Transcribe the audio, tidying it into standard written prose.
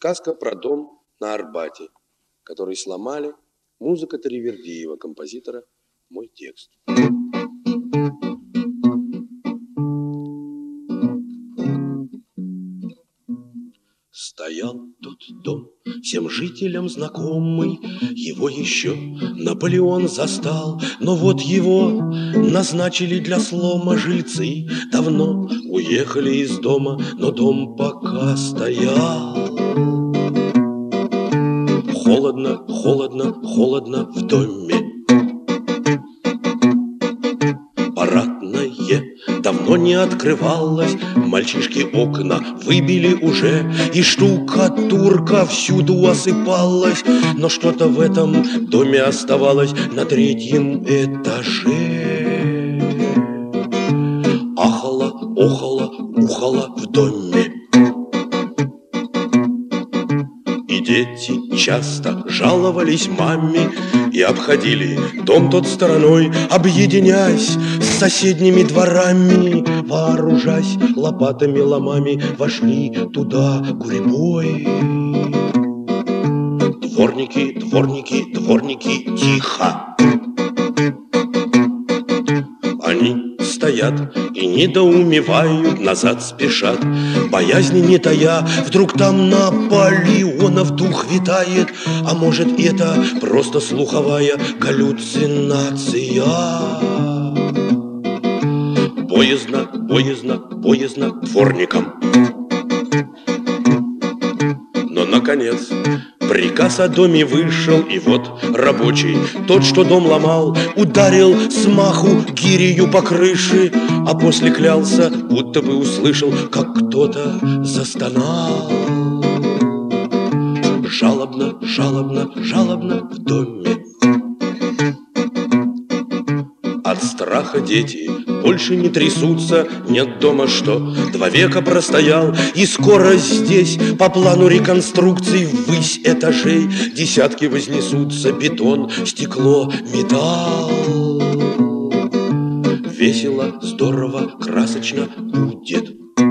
Сказка про дом на Арбате, который сломали. Музыка Таривердиева, композитора, мой текст. Стоял тот дом, всем жителям знакомый, его еще Наполеон застал, но вот его назначили для слома жильцы. Давно уехали из дома, но дом пока стоял. Холодно, холодно, холодно в доме. Парадное давно не открывалось, мальчишки окна выбили уже, и штукатурка всюду осыпалась, но что-то в этом доме оставалось на 3-м этаже. Ахало, охало, ухало в доме. И дети часто жаловались маме и обходили дом тот стороной, объединяясь с соседними дворами. Вооружаясь лопатами, ломами, вошли туда гурьбой. Дворники, дворники, дворники, тихо! Они стоят и недоумевают, назад спешат, боязни не тая. Вдруг там Наполеонов дух витает, а может, это просто слуховая галлюцинация. Боязно, боязно, боязно дворникам. Но, наконец, приказ о доме вышел, и вот рабочий, тот, что дом ломал, ударил смаху гирею по крыше, а после клялся, будто бы услышал, как кто-то застонал. Жалобно, жалобно, жалобно в доме. От страха дети больше не трясутся, нет дома, что 2 века простоял, и скоро здесь по плану реконструкции ввысь этажей десятки вознесутся: бетон, стекло, металл. Весело, здорово, красочно будет.